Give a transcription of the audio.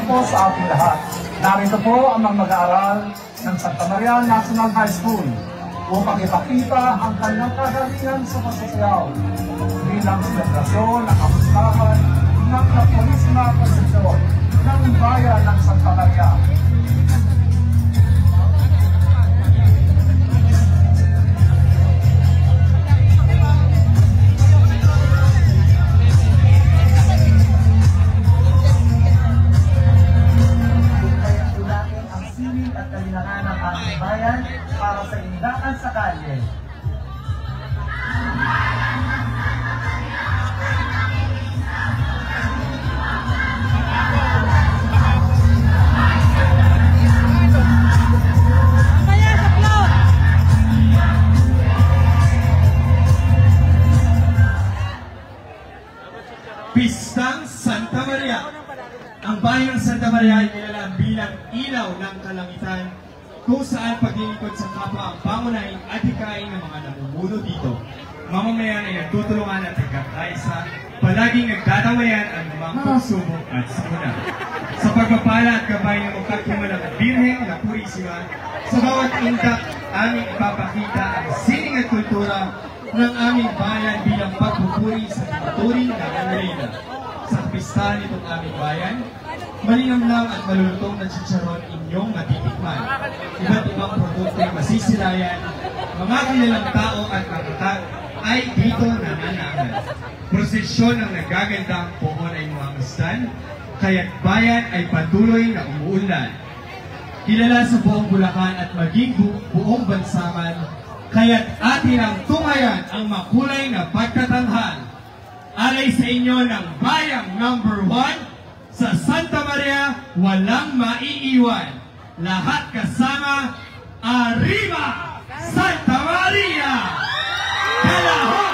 po sa ating lahat. Narito po ang mga mag-aaral ng Santa Maria National High School upang ipakita ang kanilang kagalingan sa pagsasayaw bilang selebrasyon ng kamustahan ng Kapulisma Konsepsyon ng Bayan ng Santa Maria. Para sa indakan sa kalye. Pistang Santa Maria. Ang bayan ng Santa Maria ay kilala bilang ilaw ng kalangitan kung saan paglilingkod sa kapwa ang pangunahin at hikain ng mga namumuno dito. Mamamayan ay nagtutulungan at nagkakaisa, palaging nagtatawayan ang mga pagsubok at sakuna. Sa pagpapala at gabay ng magkatimulang Birhen na Purisima, sa bawat indak aming ipapakita ang sining at kultura ng aming bayan bilang pagpupuri sa tinuturing ng Angelina. Sa kapistahan nitong aming bayan, malinamnam at malulutong na chicharon inyong matitikman. Iba't ibang produkto ay masisilayan, mga kilalang tao at matatag ay dito nananahan. Prosesyon ng nagagandang pohon ay muhamasdan, kaya't bayan ay patuloy na umuunlad. Kilala sa buong Bulacan at maging buong bansaman, kaya't atin ang tungayan ang makulay na pagkatanghal. Alay sa inyo ng Bayang Number 1, sa Santa Maria, walang maiiwan. Lahat kasama, Arriba Santa Maria! Kalahon!